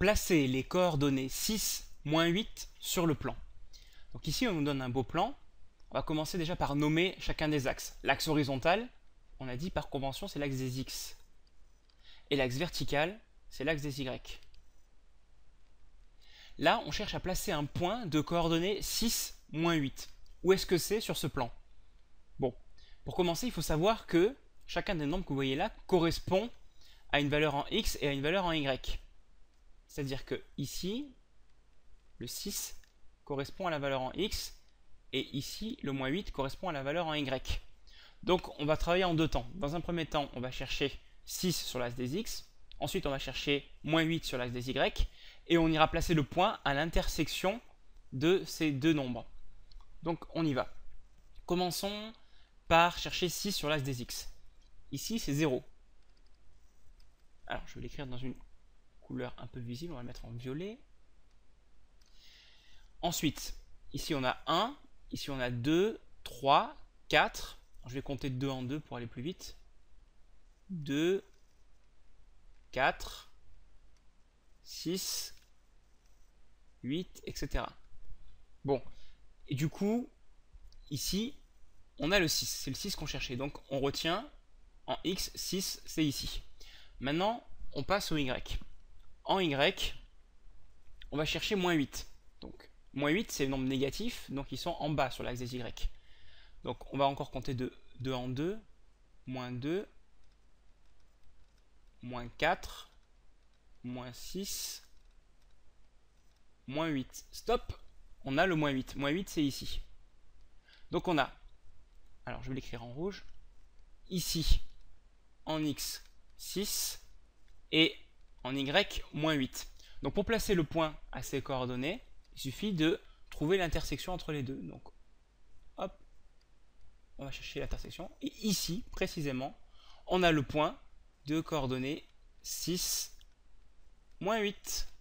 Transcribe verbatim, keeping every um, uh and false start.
placer les coordonnées six, moins huit sur le plan. Donc ici, on nous donne un beau plan. On va commencer déjà par nommer chacun des axes. L'axe horizontal, on a dit par convention, c'est l'axe des X. Et l'axe vertical, c'est l'axe des Y. Là, on cherche à placer un point de coordonnées six, moins huit. Où est-ce que c'est sur ce plan? Bon, pour commencer, il faut savoir que chacun des nombres que vous voyez là correspond à une valeur en X et à une valeur en Y. C'est-à-dire que ici, le six correspond à la valeur en X, et ici, le moins huit correspond à la valeur en Y. Donc, on va travailler en deux temps. Dans un premier temps, on va chercher six sur l'axe des X, ensuite on va chercher moins huit sur l'axe des Y, et on ira placer le point à l'intersection de ces deux nombres. Donc, on y va. Commençons par chercher six sur l'axe des X. Ici, c'est zéro. Alors, je vais l'écrire dans une couleur un peu visible, on va le mettre en violet. Ensuite, ici on a un, ici on a deux, trois, quatre. Je vais compter de deux en deux pour aller plus vite. deux, quatre, six, huit, et cetera. Bon, et du coup, ici, on a le six, c'est le six qu'on cherchait. Donc on retient en X, six, c'est ici. Maintenant, on passe au Y. En Y, on va chercher moins huit. Donc, moins huit, c'est le nombre négatif, donc ils sont en bas sur l'axe des Y. Donc, on va encore compter de deux en deux, moins deux, moins quatre, moins six, moins huit. Stop, on a le moins huit. Moins huit, c'est ici. Donc, on a, alors je vais l'écrire en rouge, ici, en X, six, et en Y, moins huit. Donc pour placer le point à ces coordonnées, il suffit de trouver l'intersection entre les deux. Donc, hop, on va chercher l'intersection. Et ici, précisément, on a le point de coordonnées six, moins huit.